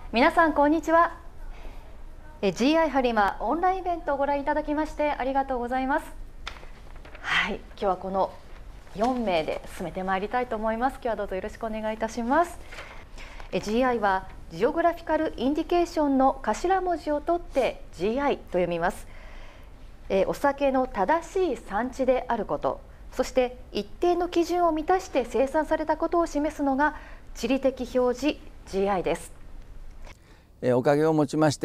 皆さんこんにちは。GI 播磨オンラインイベントをご覧いただきましてありがとうございます。はい、今日はこの4名で進めてまいりたいと思います。今日はどうぞよろしくお願いいたします。GI はジオグラフィカルインディケーションの頭文字を取って GI と読みます。お酒の正しい産地であること、そして一定の基準を満たして生産されたことを示すのが地理的表示 GI です。 おかげをもちまして、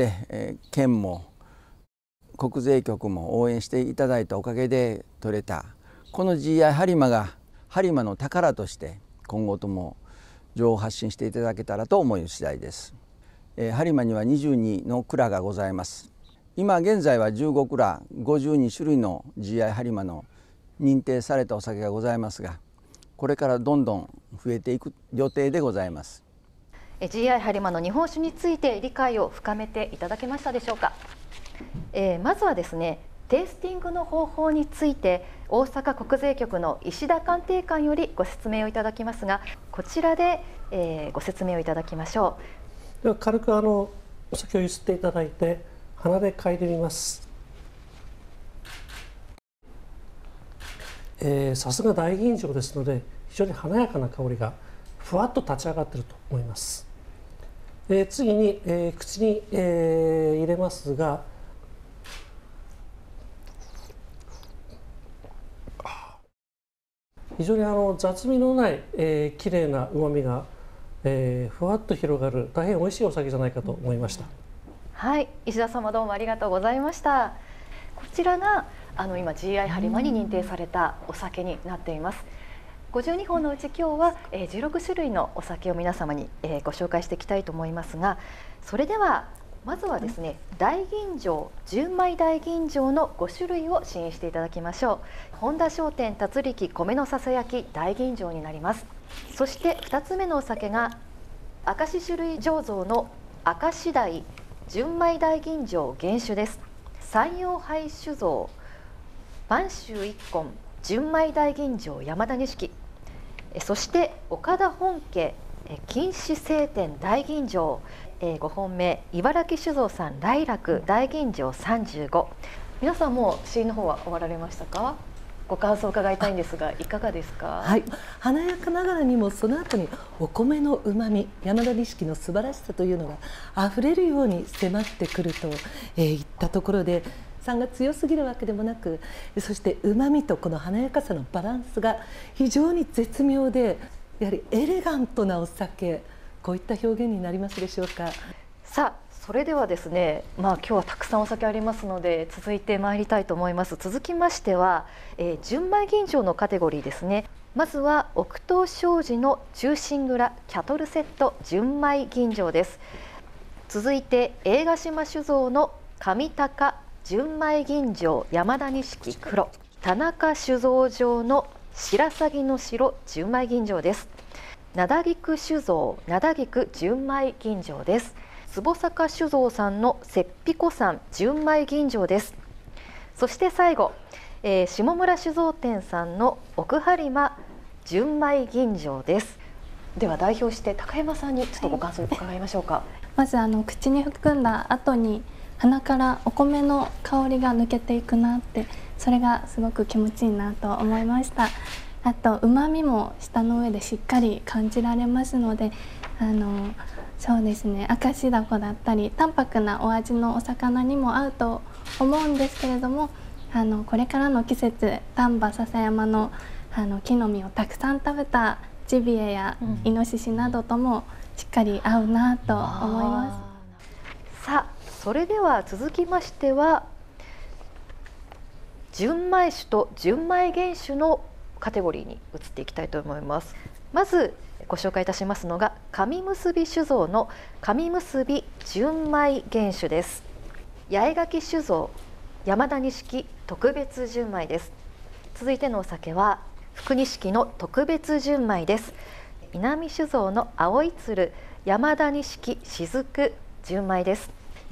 県も国税局も応援していただいたおかげで取れたこの GI 播磨が播磨の宝として今後とも情報を発信していただけたらと思う次第です。播磨には22の蔵がございます。今現在は15蔵52種類の GI 播磨の認定されたお酒がございますが、これからどんどん増えていく予定でございます。 GI 播磨の日本酒について理解を深めていただけましたでしょうか。まずはですね、テイスティングの方法について大阪国税局の石田鑑定官よりご説明をいただきますが、こちらで、ご説明をいただきましょう。では軽くお酒をゆすっていただいて鼻で嗅いでみます。さすが大吟醸ですので非常に華やかな香りがふわっと立ち上がっていると思います。次に、口に、入れますが、非常に雑味のない、綺麗な旨みが、ふわっと広がる大変美味しいお酒じゃないかと思いました。 はい、石田様どうもありがとうございました。こちらが今 GI 播磨に認定されたお酒になっています。52本のうち今日は16種類のお酒を皆様にご紹介していきたいと思いますが、それではまずはですね、大吟醸、純米大吟醸の5種類を試飲していただきましょう。本田商店達力米のささやき大吟醸になります。そして2つ目のお酒が明石種類醸造の明石大純米大吟醸原酒です。山陽杯酒造播州一本純米大吟醸山田錦、そして岡田本家金糸青天大吟醸、5本目茨城酒造さん来楽大吟醸35。皆さんも試飲の方は終わられましたか？ご感想を伺いたいんですがいかがですか？ はい、華やかながらにもその後にお米のうまみ、山田錦の素晴らしさというのがあふれるように迫ってくるといったところで、酸が強すぎるわけでもなく、そしてうまみとこの華やかさのバランスが非常に絶妙で、やはりエレガントなお酒、こういった表現になりますでしょうか。 さあそれではですね、今日はたくさんお酒ありますので続いてまいりたいと思います。続きましては、純米吟醸のカテゴリーですね。まずは奥東商事の忠臣蔵キャトルセット純米吟醸です。続いて映画島酒造の上高純米吟醸山田錦黒、田中酒造場の白鷺の白純米吟醸です。灘菊酒造灘菊純米吟醸です。坪坂酒造さんの雪彦さん純米吟醸です。そして最後、下村酒造店さんの奥播磨純米吟醸です。では代表して高山さんにちょっとご感想を伺いましょうか。 まず口に含んだ後に鼻からお米の香りが抜けていくなって、それがすごく気持ちいいなと思いました。あと旨味も舌の上でしっかり感じられますので、そうですね、明石だこだったり淡白なお味のお魚にも合うと思うんですけれども、これからの季節丹波篠山の木の実をたくさん食べたジビエやイノシシなどともしっかり合うなと思います。 さあそれでは続きましては純米酒と純米原酒のカテゴリーに移っていきたいと思います。まずご紹介いたしますのが上結酒造の上結純米原酒です。八重垣酒造山田錦特別純米です。続いてのお酒は福錦の特別純米です。南酒造の青い鶴山田錦雫純米です。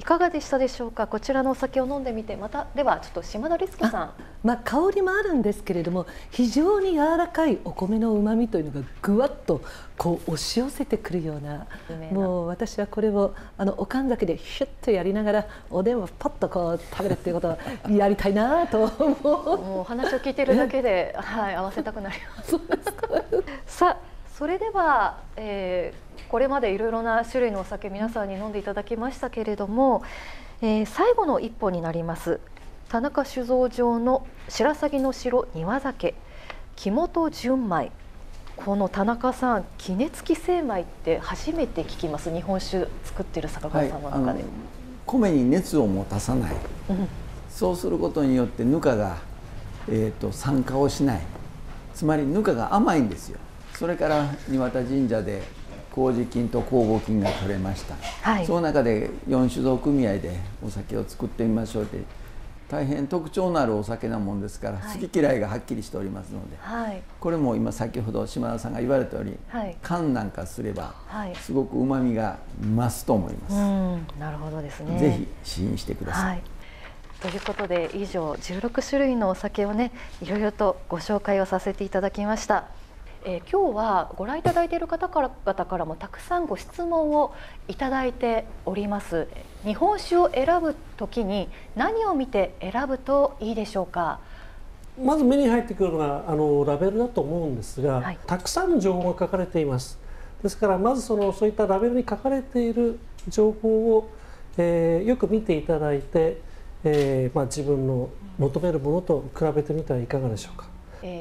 いかがでしたでしょうか。こちらのお酒を飲んでみて、またではちょっと島田律樹さん。 香りもあるんですけれども、非常に柔らかいお米の旨味というのがぐわっとこう押し寄せてくるような、もう私はこれをおかん酒でシュッとやりながらおでんをパッとこう食べるっていうことをやりたいなと思う。 もうお話を聞いているだけで、はい、合わせたくなります。そうですか。さあ、それでは、これまでいろいろな種類のお酒皆さんに飲んでいただきましたけれども、最後の一本になります田中酒造場の白鷺の城庭酒木本純米。この田中さん、杵付き精米って初めて聞きます。日本酒作ってる酒蔵さんの中で、 米に熱を持たさない、そうすることによってぬかが、酸化をしない、つまりぬかが甘いんですよ。それから庭田神社で麹菌と酵母菌が取れました、はい、その中で4酒造組合でお酒を作ってみましょうって、大変特徴のあるお酒なもんですから、はい、好き嫌いがはっきりしておりますので、はい、これも今先ほど島田さんが言われたように、はい、缶なんかすればすごくうまみが増すと思います、 なるほどですね。 ぜひ試飲してください、はい、 ということで以上16種類のお酒をね、いろいろとご紹介をさせていただきました。今日はご覧いただいている方々からもたくさんご質問をいただいております。日本酒を選ぶときに何を見て選ぶといいでしょうか。 まず目に入ってくるのがラベルだと思うんですが、はい、たくさんの情報が書かれています。ですからまずそういったラベルに書かれている情報を、よく見ていただいて、自分の求めるものと比べてみてはいかがでしょうか。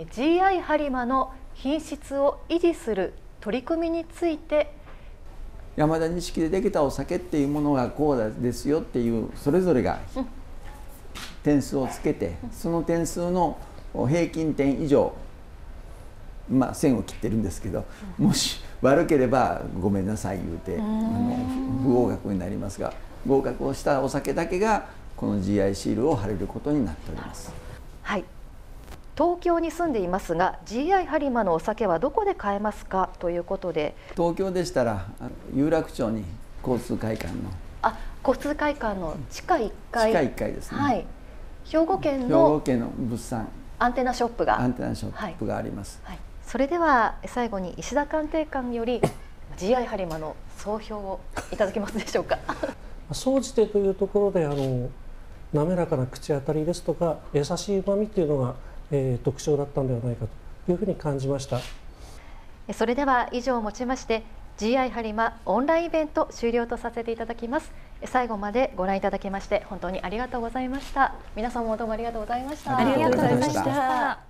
GI 播磨の品質を維持する取り組みについて、 山田錦でできたお酒っていうものがこうですよっていう、それぞれが点数をつけて、その点数の平均点以上、線を切ってるんですけど、もし悪ければごめんなさい言うて不合格になりますが、合格をしたお酒だけがこの GI シールを貼れることになっております。 はい、東京に住んでいますが GI 播磨のお酒はどこで買えますかということで、 東京でしたら有楽町に交通会館の交通会館の地下1階、 地下1階ですね、 はい、兵庫県の物産アンテナショップがあります、 はいはい、それでは最後に石田鑑定官より GI 播磨の総評をいただけますでしょうか。 総じてというところで滑らかな口当たりですとか優しいうまみというのが特徴だったのではないかというふうに感じました。 それでは以上をもちまして GI 播磨オンラインイベント終了とさせていただきます。最後までご覧いただきまして本当にありがとうございました。皆さんもどうもありがとうございました。 ありがとうございました。